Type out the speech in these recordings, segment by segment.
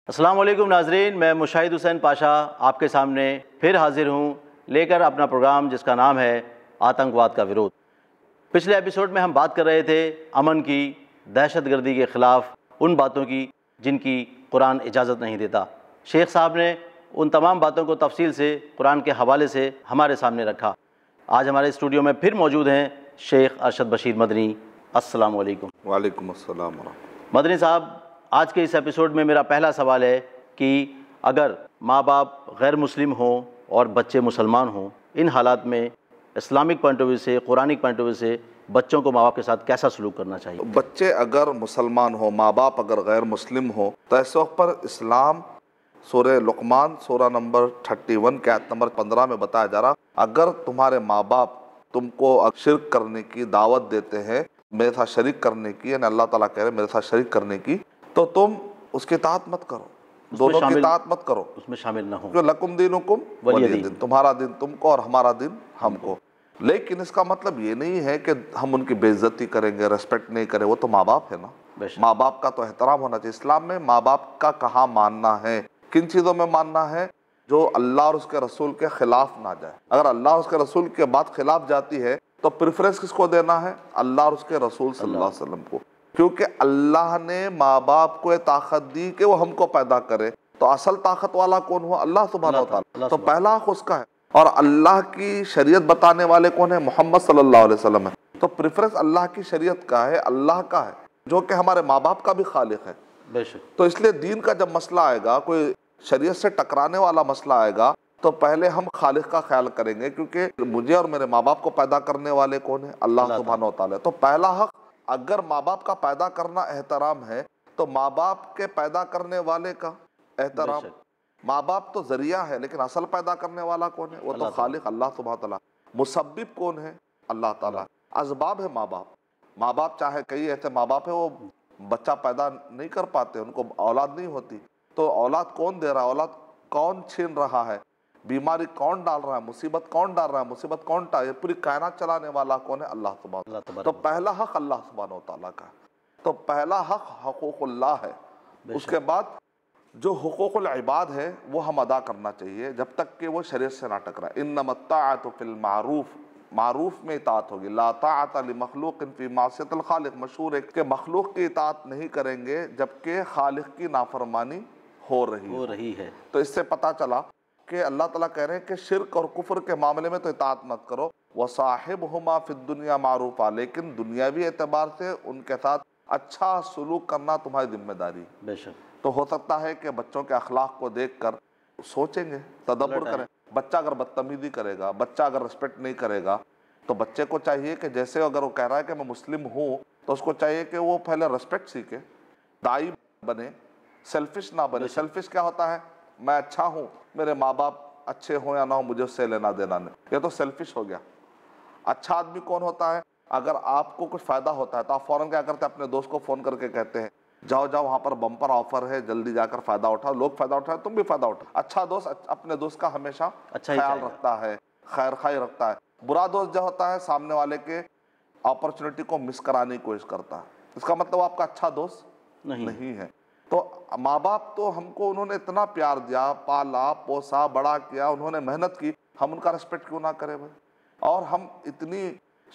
अस्सलाम वालेकुम नाजरीन, मैं मुशाहिद हुसैन पाशा आपके सामने फिर हाजिर हूँ लेकर अपना प्रोग्राम जिसका नाम है आतंकवाद का विरोध। पिछले एपिसोड में हम बात कर रहे थे अमन की, दहशतगर्दी के ख़िलाफ़ उन बातों की जिनकी कुरान इजाज़त नहीं देता। शेख साहब ने उन तमाम बातों को तफसील से कुरान के हवाले से हमारे सामने रखा। आज हमारे स्टूडियो में फिर मौजूद हैं शेख अरशद बशीर मदनी। अस्सलाम वालेकुम। वालेकुम अस्सलाम। मदनी साहब, आज के इस एपिसोड में मेरा पहला सवाल है कि अगर माँ बाप गैर मुस्लिम हों और बच्चे मुसलमान हों, इन हालात में इस्लामिक पॉइंट ऑफ व्यू से, कुरानिक पॉइंट ऑफ व्यू से बच्चों को माँ बाप के साथ कैसा सलूक करना चाहिए? बच्चे अगर मुसलमान हो, माँ बाप अगर गैर मुस्लिम हो, तो ऐसे वक्त पर इस्लाम सूरह लुक़मान सूरह नंबर 31 के आयत नंबर 15 में बताया जा रहा, अगर तुम्हारे माँ बाप तुमको शिर्क करने की दावत देते हैं, मेरे साथ शरीक करने की, यानी अल्लाह ताला कह रहे मेरे साथ शरीक करने की, तो तुम उसकी इताअत मत करो, दोनों की इताअत मत करो, उसमें शामिल न हो। क्यों लकुम दीनुकुम वलिय दीन, तुम्हारा दिन तुमको और हमारा दिन हमको। लेकिन इसका मतलब ये नहीं है कि हम उनकी बेइज्जती करेंगे, रेस्पेक्ट नहीं करें, वो तो माँ बाप है ना। माँ बाप का तो एहतराम होना चाहिए। इस्लाम में माँ बाप का कहाँ मानना है, किन चीज़ों में मानना है जो अल्लाह और उसके रसूल के खिलाफ ना जाए। अगर अल्लाह और उसके रसूल के बात खिलाफ जाती है तो प्रेफरेंस किसको देना है? अल्लाह और उसके रसूल सल्लल्लाहु अलैहि वसल्लम को, क्योंकि अल्लाह ने माँ बाप को ताकत दी कि वो हमको पैदा करे। तो असल ताकत वाला कौन हुआ? अल्लाह सुब्हानहू व तआला। तो पहला हक उसका है, और अल्लाह की शरीयत बताने वाले कौन है? मोहम्मद सल्लल्लाहु अलैहि वसल्लम है। तो प्रेफरेंस अल्लाह की शरीयत का है, अल्लाह का है, जो कि हमारे माँ बाप का भी खालिक है। तो इसलिए दीन का जब मसला आएगा, कोई शरीयत से टकराने वाला मसला आएगा, तो पहले हम खालिक का ख्याल करेंगे, क्योंकि मुझे और मेरे माँ बाप को पैदा करने वाले कौन है? अल्लाह सुब्हानहू व तआला। तो पहला हक, अगर माँ बाप का पैदा करना एहतराम है, तो माँ बाप के पैदा करने वाले का एहतराम। माँ बाप तो जरिया है, लेकिन असल पैदा करने वाला कौन है? वो तो खालिक अल्लाह सुब्हानहू व तआला। मुसब्बिब कौन है? अल्लाह ताला। असबाब है माँ बाप। माँ बाप, चाहे कई ऐसे माँ बाप है वो बच्चा पैदा नहीं कर पाते, उनको औलाद नहीं होती, तो औलाद कौन दे रहा है? औलाद कौन छीन रहा है? बीमारी कौन डाल रहा है? मुसीबत कौन डाल रहा है? मुसीबत कौन टाल? पूरी कायनात चलाने वाला कौन है? अल्लाह सुब्हानहू व तआला। तो पहला हक अल्लाह सुब्हानहू व तआला का। तो पहला हक हकूक़ुल्लाह है। उसके बाद जो हुकूक़ुल इबाद है वो हम अदा करना चाहिए, जब तक कि वो शरीयत से ना टकराए। इन्नमत्ताअतु फिल मारूफ, मारूफ में इताअत होगी। ला ताअत लिमखलूक़िन फ़ी मासियतिल खालिक़, मशहूर है कि मखलूक की इताअत नहीं करेंगे जबकि खालिक की नाफरमानी हो रही है। तो इससे पता चला कि अल्लाह ताला कह रहे हैं कि शिर्क और कुफ्र के मामले में तो इताअत मत करो। वसाहिबहुमा फिद दुनिया मारूफा, लेकिन दुनियावी एतबार से उनके साथ अच्छा सलूक करना तुम्हारी जिम्मेदारी। बेशक। तो हो सकता है कि बच्चों के अखलाक को देखकर सोचेंगे, तदब्बुर करें। बच्चा अगर बदतमीजी करेगा, बच्चा अगर रिस्पेक्ट नहीं करेगा, तो बच्चे को चाहिए कि जैसे अगर वो कह रहा है कि मैं मुस्लिम हूँ, तो उसको चाहिए कि वो पहले रिस्पेक्ट सीखे, दाई बने, सेल्फिश ना बने। सेल्फिश क्या होता है? मैं अच्छा हूँ, मेरे माँ बाप अच्छे हो या ना हो, मुझे उससे लेना देना नहीं, ये तो सेल्फिश हो गया। अच्छा आदमी कौन होता है? अगर आपको कुछ फ़ायदा होता है तो आप फ़ौरन क्या करते हैं? अपने दोस्त को फ़ोन करके कहते हैं जाओ जाओ वहाँ पर बम्पर ऑफर है, जल्दी जाकर फ़ायदा उठाओ। लोग फ़ायदा उठाए, तुम भी फ़ायदा उठाओ। अच्छा दोस्त अपने दोस्त का हमेशा ख्याल रखता है, खैर खाई रखता है। बुरा दोस्त जो होता है सामने वाले के अपॉर्चुनिटी को मिस कराने की कोशिश करता है। इसका मतलब आपका अच्छा दोस्त नहीं है। तो माँ बाप तो हमको उन्होंने इतना प्यार दिया, पाला पोसा, बड़ा किया, उन्होंने मेहनत की, हम उनका रिस्पेक्ट क्यों ना करें भाई? और हम इतनी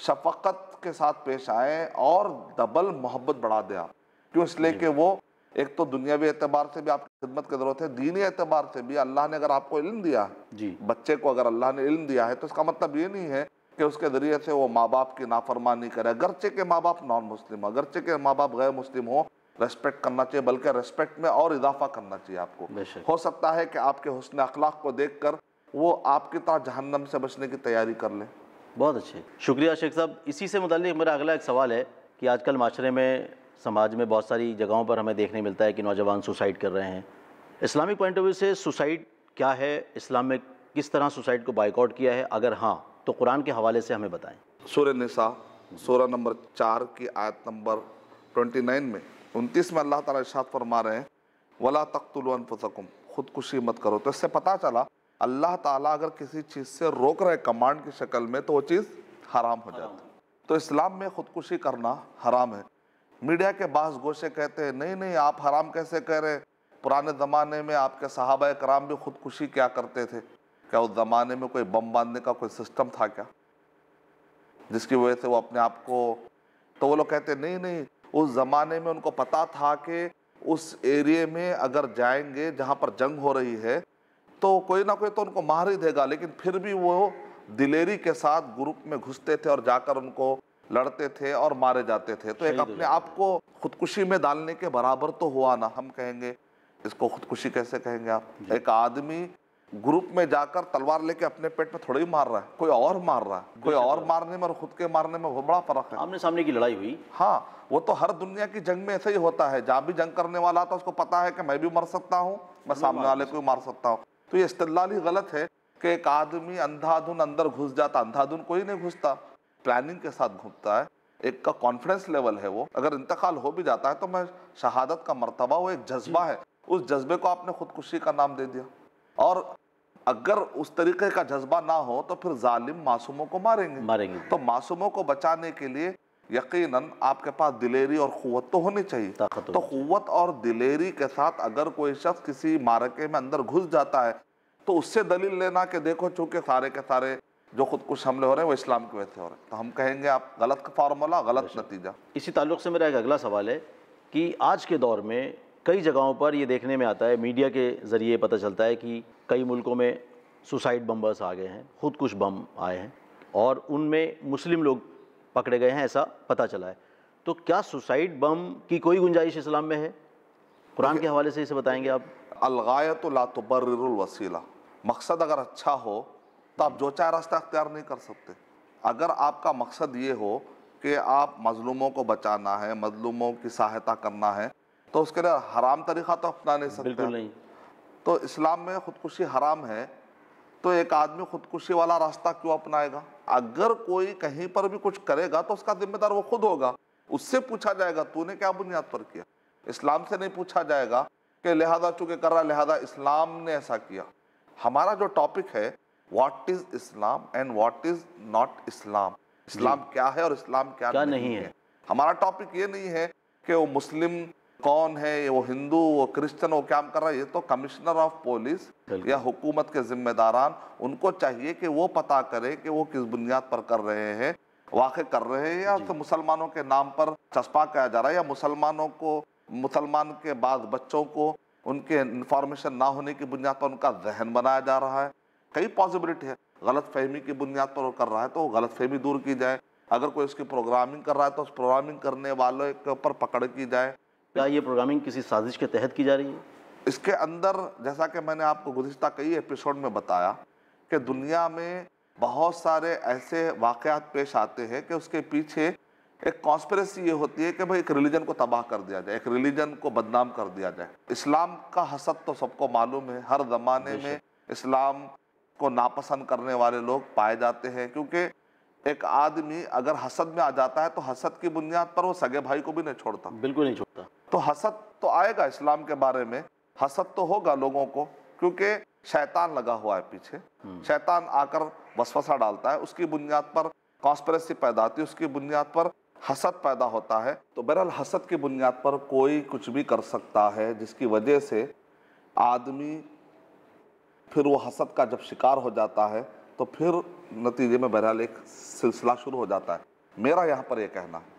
शफकत के साथ पेश आए और डबल मोहब्बत बढ़ा दिया। क्यों? इसलिए कि वो एक तो दुनियावी एतबार से भी आपकी खिदमत की ज़रूरत है, दीनी एतबार से भी। अल्लाह ने अगर आपको इल्म दिया है, बच्चे को अगर अल्लाह ने इल्म दिया है, तो इसका मतलब ये नहीं है कि उसके ज़रिए से वो माँ बाप की नाफरमानी करे। अगरचे के माँ बाप नॉन मुस्लिम, अगरचे के माँ बाप गैर मुस्लिम हो, रेस्पेक्ट करना चाहिए, बल्कि रेस्पेक्ट में और इजाफा करना चाहिए आपको। हो सकता है कि आपके हुस्न अखलाक को देखकर वो आपकी तरह जहन्नम से बचने की तैयारी कर ले। बहुत अच्छे, शुक्रिया शेख साहब। इसी से मुताल्लिक़ मेरा अगला एक सवाल है कि आजकल माशरे में, समाज में बहुत सारी जगहों पर हमें देखने मिलता है कि नौजवान सुसाइड कर रहे हैं। इस्लामिक पॉइंट ऑफ व्यू से सुसाइड क्या है? इस्लाम में किस तरह सुसाइड को बाइकआउट किया है? अगर हाँ, तो कुरान के हवाले से हमें बताएं। सूरह निसा सूरह नंबर 4 की आयत नंबर 29 में 29 में अल्लाह ताला इरशाद फरमा रहे हैं, वला तक़्तुलू अनफुसकुम, खुदकुशी मत करो। तो इससे पता चला अल्लाह ताला अगर किसी चीज़ से रोक रहे कमांड की शक्ल में, तो वो चीज़ हराम हो जाती है। तो इस्लाम में खुदकुशी करना हराम है। मीडिया के बाज़ गोशे कहते हैं नहीं नहीं आप हराम कैसे कह रहे हैं, पुराने ज़माने में आपके सहाबा कराम भी खुदकुशी क्या करते थे? क्या उस ज़माने में कोई बम बांधने का कोई सिस्टम था क्या, जिसकी वजह से वो अपने आप को, तो वो लोग कहते नहीं नहीं, उस ज़माने में उनको पता था कि उस एरिए में अगर जाएंगे जहाँ पर जंग हो रही है तो कोई ना कोई तो उनको मार ही देगा, लेकिन फिर भी वो दिलेरी के साथ ग्रुप में घुसते थे और जाकर उनको लड़ते थे और मारे जाते थे। तो एक अपने आप को खुदकुशी में डालने के बराबर तो हुआ ना। हम कहेंगे इसको खुदकुशी कैसे कहेंगे आप? एक आदमी ग्रुप में जाकर तलवार लेके अपने पेट में थोड़ा ही मार रहा है, कोई और मार रहा है। कोई और मारने में और खुद के मारने में बहुत बड़ा फर्क है। आमने सामने की लड़ाई हुई, हाँ, वो तो हर दुनिया की जंग में ऐसा ही होता है। जहाँ भी जंग करने वाला था उसको पता है कि मैं भी मर सकता हूँ, मैं सामने वाले को भी मार सकता हूँ। तो ये इस्तिदलाल ही गलत है कि एक आदमी अंधाधुन अंदर घुस जाता। अंधाधुन कोई नहीं घुसता, प्लानिंग के साथ घुसता है। एक का कॉन्फिडेंस लेवल है वो, अगर इंतकाल हो भी जाता है तो मैं शहादत का मर्तबा, वो एक जज्बा है, उस जज्बे को आपने खुदकुशी का नाम दे दिया। और अगर उस तरीके का जज्बा ना हो तो फिर जालिम मासूमों को मारेंगे। तो मासूमों को बचाने के लिए यकीनन आपके पास दिलेरी और क़ुव्वत तो होनी चाहिए। तो क़ुव्वत और दिलेरी के साथ अगर कोई शख्स किसी मारके में अंदर घुस जाता है तो उससे दलील लेना कि देखो चूंकि सारे के सारे जो खुदकुश हमले हो रहे हैं वो इस्लाम की वजह से हो रहे हैं, तो हम कहेंगे आप गलत फार्मूला, गलत नतीजा। इसी ताल्लुक़ से मेरा एक अगला सवाल है कि आज के दौर में कई जगहों पर ये देखने में आता है, मीडिया के ज़रिए पता चलता है कि कई मुल्कों में सुसाइड बम्बर्स आ गए हैं, खुदकुश बम आए हैं और उनमें मुस्लिम लोग पकड़े गए हैं, ऐसा पता चला है। तो क्या सुसाइड बम की कोई गुंजाइश इस्लाम में है? कुरान के हवाले से इसे बताएंगे आप। अलगायतु ला तुबर्रिरुल वसीला, मकसद अगर अच्छा हो तो आप जो चाहे रास्ता अख्तियार नहीं कर सकते। अगर आपका मकसद ये हो कि आप मजलूमों को बचाना है, मजलूमों की सहायता करना है, तो उसके लिए हराम तरीक़ा तो अपना नहीं सकते। बिल्कुल नहीं। तो इस्लाम में खुदकुशी हराम है, तो एक आदमी खुदकुशी वाला रास्ता क्यों अपनाएगा? अगर कोई कहीं पर भी कुछ करेगा तो उसका जिम्मेदार वो खुद होगा, उससे पूछा जाएगा तूने क्या बुनियाद पर किया। इस्लाम से नहीं पूछा जाएगा कि लिहाजा चूंकि कर रहा लिहाजा इस्लाम ने ऐसा किया। हमारा जो टॉपिक है what is Islam and what is not Islam, इस्लाम क्या है और इस्लाम क्या नहीं है। हमारा टॉपिक ये नहीं है कि वो मुस्लिम कौन है, वो हिंदू, वो क्रिश्चियन, वो क्या कर रहा है। ये तो कमिश्नर ऑफ पुलिस या हुकूमत के जिम्मेदारान, उनको चाहिए कि वो पता करें कि वो किस बुनियाद पर कर रहे हैं, वाक़ई कर रहे हैं या तो मुसलमानों के नाम पर चस्पा किया जा रहा है, या मुसलमानों को, मुसलमान के बाद बच्चों को उनके इंफॉर्मेशन ना होने की बुनियाद पर उनका जहन बनाया जा रहा है। कई पॉसिबिलिटी है, गलत फहमी की बुनियाद पर वो कर रहा है तो गलत फहमी दूर की जाए। अगर कोई उसकी प्रोग्रामिंग कर रहा है तो उस प्रोग्रामिंग करने वालों के ऊपर पकड़ की जाए। क्या ये प्रोग्रामिंग किसी साजिश के तहत की जा रही है? इसके अंदर जैसा कि मैंने आपको गुज़िश्ता कई एपिसोड में बताया कि दुनिया में बहुत सारे ऐसे वाक़यात पेश आते हैं कि उसके पीछे एक कॉन्स्पिरेसी ये होती है कि भाई एक रिलीजन को तबाह कर दिया जाए, एक रिलीजन को बदनाम कर दिया जाए। इस्लाम का हसद तो सबको मालूम है, हर ज़माने में इस्लाम को नापसंद करने वाले लोग पाए जाते हैं, क्योंकि एक आदमी अगर हसद में आ जाता है तो हसद की बुनियाद पर वो सगे भाई को भी नहीं छोड़ता। बिल्कुल नहीं छोड़ता। तो हसद तो आएगा इस्लाम के बारे में, हसद तो होगा लोगों को, क्योंकि शैतान लगा हुआ है पीछे। शैतान आकर वसवसा डालता है, उसकी बुनियाद पर कॉन्स्पिरेसी पैदा होती है, उसकी बुनियाद पर हसद पैदा होता है। तो बहरहाल हसद की बुनियाद पर कोई कुछ भी कर सकता है, जिसकी वजह से आदमी फिर वो हसद का जब शिकार हो जाता है तो फिर नतीजे में बहरहाल एक सिलसिला शुरू हो जाता है। मेरा यहाँ पर यह कहना है।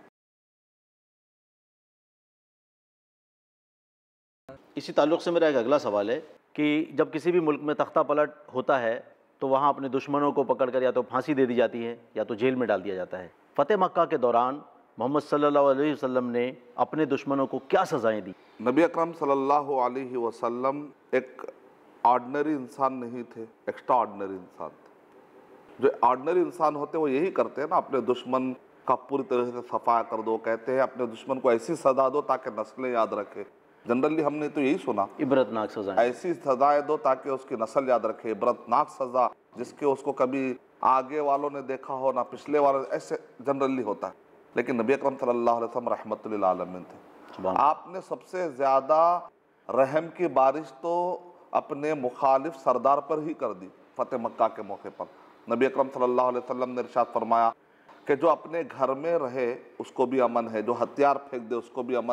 इसी ताल्लुक़ से मेरा एक अगला सवाल है कि जब किसी भी मुल्क में तख्ता पलट होता है तो वहाँ अपने दुश्मनों को पकड़कर या तो फांसी दे दी जाती है या तो जेल में डाल दिया जाता है। फ़तेह मक्का के दौरान मोहम्मद सल्लल्लाहु अलैहि वसल्लम ने अपने दुश्मनों को क्या सज़ाएँ दी? नबी अकरम सल्लल्लाहु अलैहि वसल्लम एक ऑर्डिनरी इंसान नहीं थे, एक्स्ट्रा ऑर्डिनरी इंसान थे। जो ऑर्डिनरी इंसान होते वो यही करते हैं ना, अपने दुश्मन का पूरी तरह से सफाया कर दो। कहते हैं अपने दुश्मन को ऐसी सजा दो ताकि नस्लें याद रखे। जनरली हमने तो यही सुना, इबरतनाक सजा, ऐसी सजाएं दो ताकि उसकी नस्ल याद रखे। इबरतनाक सजा जिसके उसको कभी आगे वालों ने देखा हो ना पिछले वालों, ऐसे जनरली होता है। लेकिन नबी अकरम सल्लल्लाहु अलैहि वसल्लम रहमतुल लिल आलमीन थे। आपने सबसे ज़्यादा रहम की बारिश तो अपने मुखालिफ सरदार पर ही कर दी। फ़तेह मक्का के मौके पर नबी अकरम सल्लल्लाहु अलैहि वसल्लम ने इरशाद फरमाया कि जो अपने घर में रहे उसको भी अमन है, जो हथियार फेंक दे उसको भी अमन है,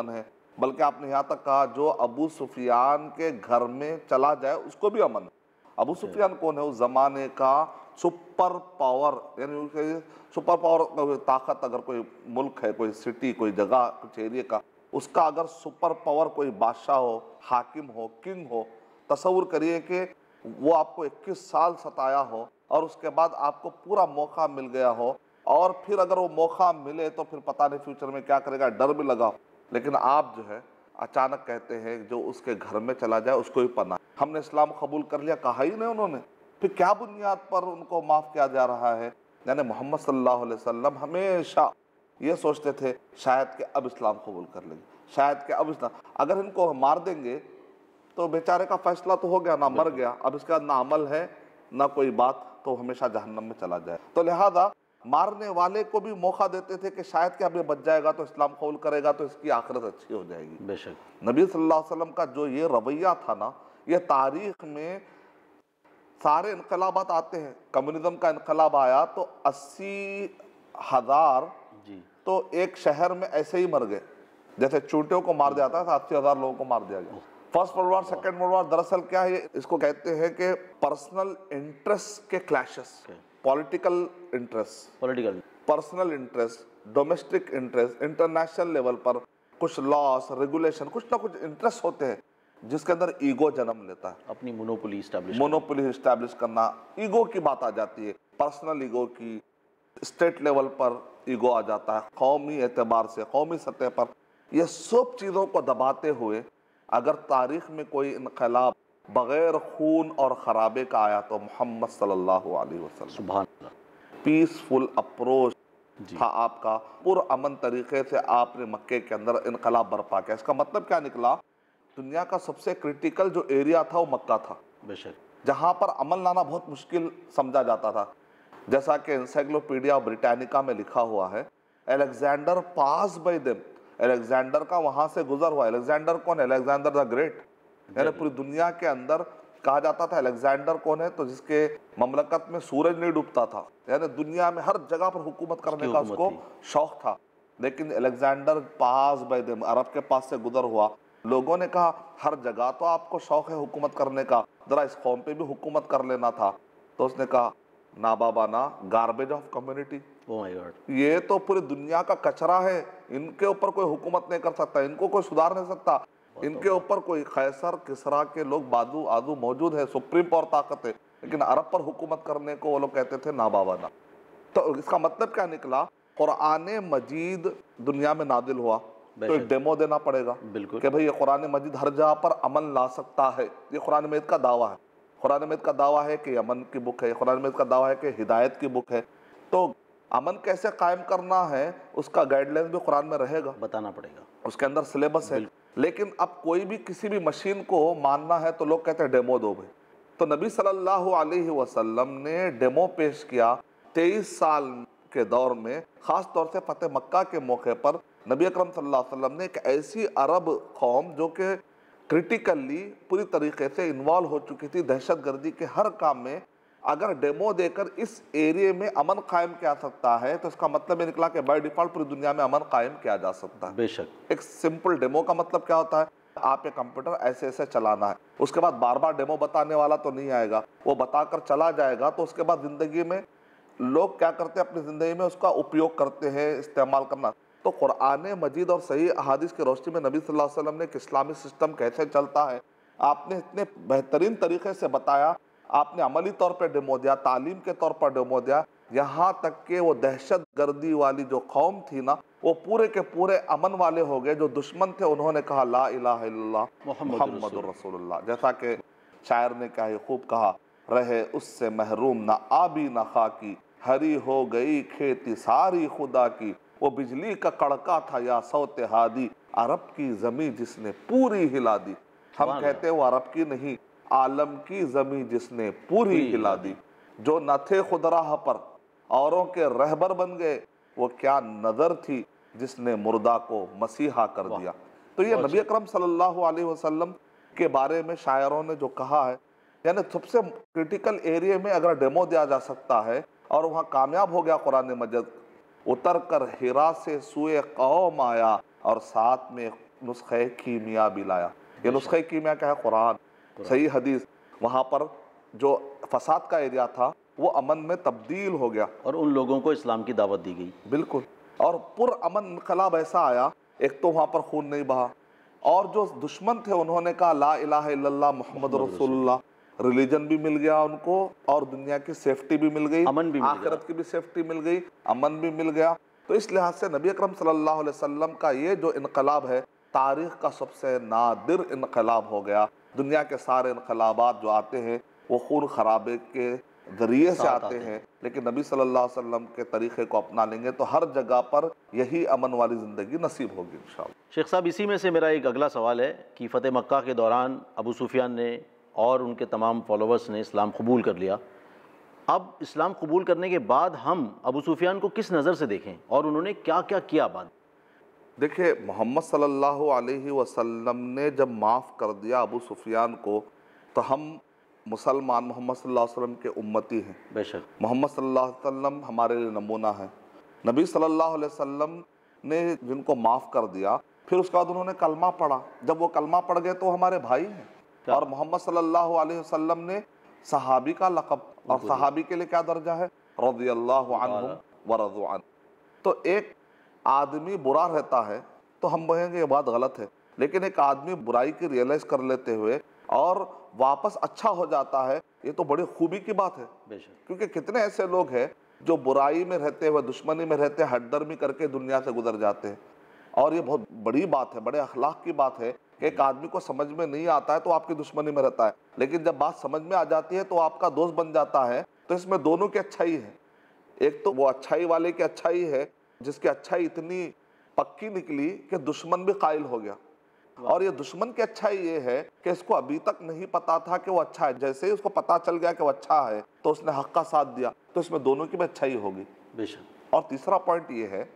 बल्कि आपने यहाँ तक कहा जो अबू सुफियान के घर में चला जाए उसको भी अमन। अबू सुफियान कौन है? उस जमाने का सुपर पावर, यानी सुपर पावर ताकत, अगर कोई मुल्क है, कोई सिटी, कोई जगह, कुछ एरिया का, उसका अगर सुपर पावर कोई बादशाह हो, हाकिम हो, किंग हो, तसव्वुर करिए कि वो आपको 21 साल सताया हो और उसके बाद आपको पूरा मौका मिल गया हो, और फिर अगर वो मौका मिले तो फिर पता नहीं फ्यूचर में क्या करेगा, डर भी लगा, लेकिन आप जो है अचानक कहते हैं जो उसके घर में चला जाए उसको ही पनाह। हमने इस्लाम कबूल कर लिया, कहा ही नहीं उन्होंने, फिर क्या बुनियाद पर उनको माफ़ किया जा रहा है? यानी मोहम्मद सल्लल्लाहु अलैहि वसल्लम हमेशा ये सोचते थे शायद कि अब इस्लाम कबूल कर लेंगे, शायद कि अब इस्लाम, अगर इनको मार देंगे तो बेचारे का फैसला तो हो गया ना, मर गया, अब इसका ना अमल है ना कोई बात, तो हमेशा जहन्नम में चला जाए। तो लिहाजा मारने वाले को भी मौका देते थे कि शायद कि अब ये बच जाएगा तो इस्लाम कबूल करेगा तो इसकी आखिरत अच्छी हो जाएगी। बेशक नबी सल्लल्लाहु अलैहि वसल्लम का जो ये रवैया था ना, ये तारीख में सारे इनकलाबात आते हैं। कम्युनिज्म का इनकलाब आया तो 80,000 जी तो एक शहर में ऐसे ही मर गए, जैसे चूंटियों को मार जाता था, 80,000 लोगों को मार दिया गया। First world war, second world war, दरअसल क्या है, इसको कहते हैं कि पर्सनल इंटरेस्ट के clashes, political interest, personal interest, domestic interest, international level पर कुछ लॉस, रेगुलेशन, कुछ ना कुछ इंटरेस्ट होते हैं जिसके अंदर ईगो जन्म लेता है, अपनी मोनोपोली इस्टेब्लिश करना, ईगो की बात आ जाती है, पर्सनल ईगो की, स्टेट लेवल पर ईगो आ जाता है, कौमी एतबार से, कौमी सतह पर। ये सब चीज़ों को दबाते हुए अगर तारीख में कोई इनकलाब बग़ैर खून और ख़राबे का आया तो मोहम्मद सल्लल्लाहु अलैहि वसल्लम, सुभान अल्लाह, पीसफुल अप्रोच था आपका, पुरअमन तरीके से आपने मक्के के अंदर इनकलाब बर्पा किया। इसका मतलब क्या निकला? दुनिया का सबसे क्रिटिकल जो एरिया था वो मक्का था, बेशक, जहाँ जहाँ पर अमन लाना बहुत मुश्किल समझा जाता था। जैसा कि एनसाइक्लोपीडिया ब्रिटानिका में लिखा हुआ है, Alexander pass by them, Alexander का वहाँ से गुजर हुआ। अलेक्जेंडर कौन है? Alexander the great. यानी पूरी दुनिया के अंदर कहा जाता था अलेक्जेंडर कौन है, तो जिसके ममलकत में सूरज नहीं डूबता था, यानी दुनिया में हर जगह पर हुकूमत करने का उसको शौक था। लेकिन अलेक्जेंडर पास बाय देम, अरब के पास से गुजर हुआ। लोगों ने कहा हर जगह तो आपको शौक है हुकूमत करने का, जरा इस कौम पे भी हुकूमत कर लेना था। तो उसने कहा ना बाबा ना, garbage of community, oh my god, ये तो पूरी दुनिया का कचरा है, इनके ऊपर कोई हुकूमत नहीं कर सकता, इनको कोई सुधार नहीं सकता, इनके ऊपर कोई कैसर किसरा के लोग बाजू आजू मौजूद है, सुप्रीम पावर ताकत है, लेकिन अरब पर हुकूमत करने को वो लोग कहते थे ना बाबा ना। तो इसका मतलब क्या निकला? कुरान मजीद दुनिया में नादिल हुआ तो एक डेमो देना पड़ेगा कि भाई ये कुरान मजीद हर जगह पर अमन ला सकता है। ये कुरान मजीद का दावा है, कुरान मजीद का दावा है कि अमन की बुक है, कुरान मजीद का दावा है कि हिदायत की बुक है। तो अमन कैसे कायम करना है उसका गाइडलाइन भी कुरान में रहेगा, बताना पड़ेगा, उसके अंदर सिलेबस है। लेकिन अब कोई भी किसी भी मशीन को मानना है तो लोग कहते हैं डेमो दो भाई। तो नबी सल्लल्लाहु अलैहि वसल्लम ने डेमो पेश किया 23 साल के दौर में, ख़ास तौर से फतेह मक्का के मौके पर नबी अकरम सल्लल्लाहु अलैहि वसल्लम ने एक ऐसी अरब कौम जो कि क्रिटिकली पूरी तरीके से इन्वॉल्व हो चुकी थी दहशतगर्दी के हर काम में, अगर डेमो देकर इस एरिया में अमन कायम किया सकता है तो इसका मतलब ये निकला कि बाय डिफॉल्ट पूरी दुनिया में अमन कायम किया जा सकता है। बेशक। एक सिंपल डेमो का मतलब क्या होता है? आप ये कंप्यूटर ऐसे ऐसे चलाना है, उसके बाद बार बार डेमो बताने वाला तो नहीं आएगा, वो बताकर चला जाएगा। तो उसके बाद ज़िंदगी में लोग क्या करते हैं, अपनी ज़िंदगी में उसका उपयोग करते हैं, इस्तेमाल करना। तो कुरान मजीद और सही अहादीस की रोशनी में नबी सल्लल्लाहु अलैहि वसल्लम ने एक इस्लामी सिस्टम कैसे चलता है आपने इतने बेहतरीन तरीके से बताया। आपने अमली तौर पर डेमो दिया, तालीम के तौर पर डेमो दिया, यहाँ तक कि वो दहशत गर्दी वाली जो कौम थी ना, वो पूरे के पूरे अमन वाले हो गए। जो दुश्मन थे उन्होंने कहा ला इलाहा इल्लल्लाह मुहम्मदुर रसूलुल्लाह। जैसा कि शायर ने क्या खूब कहा, रहे उससे महरूम ना आबी ना खाकी, हरी हो गई खेती सारी खुदा की, वो बिजली का कड़का था या सौते हादी, अरब की ज़मीं जिसने पूरी हिला दी। हम कहते हैं वो अरब की नहीं, आलम की ज़मीं जिसने पूरी हिला दी। जो न थे खुदराह पर औरों के रहबर बन गए, वो क्या नज़र थी जिसने मुर्दा को मसीहा कर दिया। तो ये नबी अकरम सल्लल्लाहु अलैहि वसल्लम के बारे में शायरों ने जो कहा है, यानी सबसे क्रिटिकल एरिया में अगर डेमो दिया जा सकता है और वहाँ कामयाब हो गया कुरान मजीद, उतर कर हिरा से सुए कौम आया और साथ में नुस्खे कीमिया भी लाया। ये नुस्खे कीमिया क्या है? कुरान, सही हदीस। वहाँ पर जो फसाद का एरिया था वो अमन में तब्दील हो गया और उन लोगों को इस्लाम की दावत दी गई। बिल्कुल। और पुरअमन इनकलाब ऐसा आया, एक तो वहाँ पर खून नहीं बहा, और जो दुश्मन थे उन्होंने कहा ला इलाहा इल्लल्लाह मुहम्मद रसूलुल्लाह, रिलीजन भी मिल गया उनको और दुनिया की सेफ्टी भी मिल गई, अमन भी मिल गया, आखिरत की भी सेफ्टी मिल गई, अमन भी मिल गया। तो इस लिहाज से नबी अकरम सल्लल्लाहु अलैहि वसल्लम का ये जो इनकलाब है तारीख़ का सबसे नादिर इनकलाब हो गया। दुनिया के सारे इनकलाबात जो आते हैं वो खून खराबे के ज़रिए से आते हैं, लेकिन नबी सल्लल्लाहु अलैहि वसल्लम के तरीक़े को अपना लेंगे तो हर जगह पर यही अमन वाली ज़िंदगी नसीब होगी इंशाअल्लाह। शेख साहब, इसी में से मेरा एक अगला सवाल है कि फ़तेह मक्का के दौरान अबू सुफियान ने और उनके तमाम फॉलोअर्स ने इस्लाम कबूल कर लिया। अब इस्लाम कबूल करने के बाद हम अबू सुफियान को किस नज़र से देखें और उन्होंने क्या क्या किया बाद? देखिए, मोहम्मद सल्लल्लाहु अलैहि वसल्लम ने जब माफ़ कर दिया अबू सुफियान को, तो हम मुसलमान मोहम्मद सल्लल्लाहु अलैहि वसल्लम के उम्मती हैं। बेशक मोहम्मद सल्लल्लाहु अलैहि वसल्लम हमारे लिए नमूना है। नबी सल्लल्लाहु अलैहि वसल्लम ने जिनको माफ़ कर दिया, फिर उसके बाद उन्होंने कलमा पढ़ा। जब वो कलमा पढ़ गए तो वो हमारे भाई हैं। और मोहम्मद सल्लल्लाहु अलैहि वसल्लम ने सहाबी का लक़ब, और सहाबी के लिए क्या दर्जा है? रज़ियल्लाहु अन्हुम व रज़ू अन। तो एक आदमी बुरा रहता है तो हम कहेंगे ये बात गलत है, लेकिन एक आदमी बुराई की रियलाइज़ कर लेते हुए और वापस अच्छा हो जाता है, ये तो बड़ी खूबी की बात है। क्योंकि कितने ऐसे लोग हैं जो बुराई में रहते हुए, दुश्मनी में रहते, हटदर्मी करके दुनिया से गुजर जाते हैं। और ये बहुत बड़ी बात है, बड़े अखलाक की बात है कि एक आदमी को समझ में नहीं आता है तो आपकी दुश्मनी में रहता है, लेकिन जब बात समझ में आ जाती है तो आपका दोस्त बन जाता है। तो इसमें दोनों की अच्छाई है। एक तो वो अच्छाई वाले की अच्छाई है जिसकी अच्छाई इतनी पक्की निकली कि दुश्मन भी कायल हो गया, और ये दुश्मन की अच्छाई ये है कि इसको अभी तक नहीं पता था कि वो अच्छा है, जैसे ही उसको पता चल गया कि वो अच्छा है तो उसने हक का साथ दिया। तो इसमें दोनों की भी अच्छाई होगी। बेशक। और तीसरा पॉइंट ये है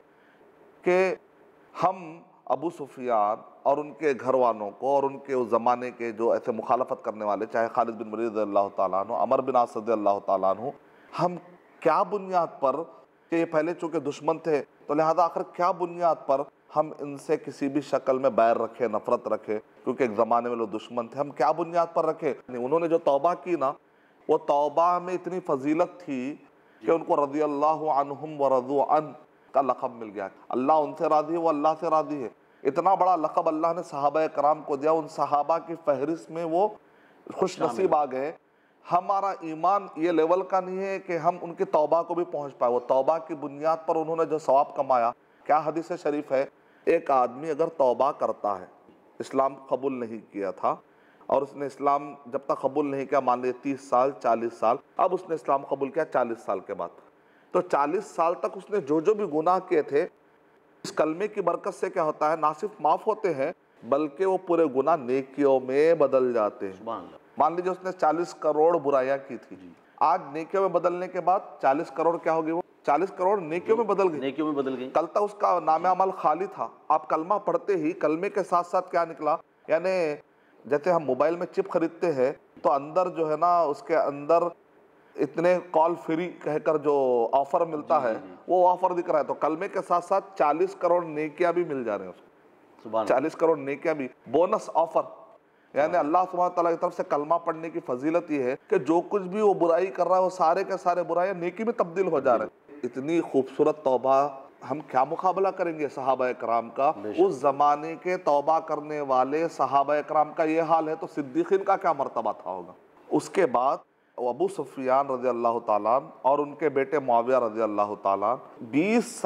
कि हम अबू सुफियान और उनके घर वालों को और उनके उस ज़माने के जो ऐसे मुखालफत करने वाले, चाहे खालिद बिन वलीद रज़ियल्लाहु ताला अन्हु, अमर बिन आस रज़ियल्लाहु ताला अन्हु, हम क्या बुनियाद पर कि ये पहले चूँकि दुश्मन थे तो लिहाजा आखिर क्या बुनियाद पर हम इनसे किसी भी शक्ल में बैर रखें, नफ़रत रखें, क्योंकि एक ज़माने में लोग दुश्मन थे, हम क्या बुनियाद पर रखें? उन्होंने जो तौबा की ना, वो तौबा में इतनी फजीलत थी कि उनको रज़ियल्लाहु अन्हुम व रज़ू अन का लक़ब मिल गया। अल्लाह उनसे राज़ी है, वो अल्लाह से राज़ी है। इतना बड़ा लक़ब अल्लाह ने सहाबा कराम को दिया, उन सहाबा की फहरिस्त में वो खुश नसीब आ गए। हमारा ईमान ये लेवल का नहीं है कि हम उनकी तौबा को भी पहुँच पाए। वो तौबा की बुनियाद पर उन्होंने जो सवाब कमाया, क्या हदीस शरीफ है, एक आदमी अगर तौबा करता है, इस्लाम कबूल नहीं किया था और उसने इस्लाम जब तक कबूल नहीं किया, मान लीजिए 30 साल 40 साल, अब उसने इस्लाम कबूल किया 40 साल के बाद, तो 40 साल तक उसने जो जो भी गुनाह किए थे, इस कलमे की बरकत से क्या होता है, ना सिर्फ माफ़ होते हैं बल्कि वो पूरे गुनाह नेकियों में बदल जाते हैं। मान लीजिए उसने 40 करोड़ बुराइयां की थी, आज नेकियों में बदलने के बाद 40 करोड़ क्या हो गई? वो 40 करोड़ नेकियों में बदल गई। नेकियों में बदल गई। कल तक उसका नाम अमल खाली था, आप कलमा पढ़ते ही कलमे के साथ साथ क्या निकला, यानी जैसे हम मोबाइल में चिप खरीदते हैं तो अंदर जो है ना, उसके अंदर इतने कॉल फ्री कहकर जो ऑफर मिलता है, वो ऑफर दिख रहा है। तो कलमे के साथ साथ 40 करोड़ नेकियां भी मिल जा रहे हैं उसको, 40 करोड़ नेकियां भी बोनस ऑफर। यानी अल्लाह सुब्हानहू व तआला की तरफ से कलमा पढ़ने की फजीलत ये है कि जो कुछ भी वो बुराई कर रहा है वो सारे के सारे बुराइयां नेकी में तब्दील हो जा रहे हैं। इतनी खूबसूरत तौबा, हम क्या मुकाबला करेंगे सहाबा कराम का? उस ज़माने के तौबा करने वाले सहाबा कराम का ये हाल है तो सिद्दीकीन का क्या मर्तबा था होगा। उसके बाद अबू सुफियान रज़ी अल्लाह ताला और उनके बेटे मुआविया रज़ी अल्लाह ताला 20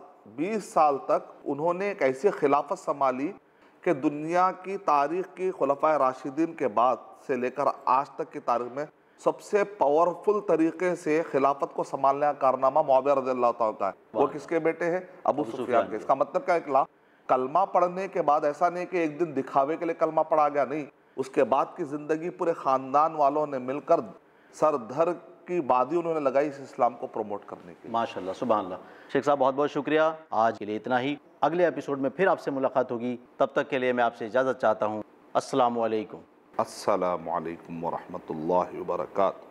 साल तक उन्होंने एक ऐसी खिलाफत संभाली कि दुनिया की तारीख़ की खुलफाए राशिदीन के बाद से लेकर आज तक की तारीख़ में सबसे पावरफुल तरीके से खिलाफत को संभालने का कारनामा मुआविया रज़ियल्लाहु ताला का है। वो किसके बेटे हैं? अबू सुफियान के। इसका मतलब क्या निकला? कलमा पढ़ने के बाद ऐसा नहीं कि एक दिन दिखावे के लिए कलमा पढ़ा गया, नहीं, उसके बाद की ज़िंदगी पूरे ख़ानदान वालों ने मिलकर सर धर की बादी उन्होंने लगाई इस इस्लाम को प्रमोट करने की। माशाल्लाह, सुभान अल्लाह। शेख साहब बहुत बहुत शुक्रिया, आज के लिए इतना ही। अगले एपिसोड में फिर आपसे मुलाकात होगी, तब तक के लिए मैं आपसे इजाज़त चाहता हूँ। अस्सलामु अलैकुम। अस्सलामु अलैकुम व रहमतुल्लाहि व बरकातहू।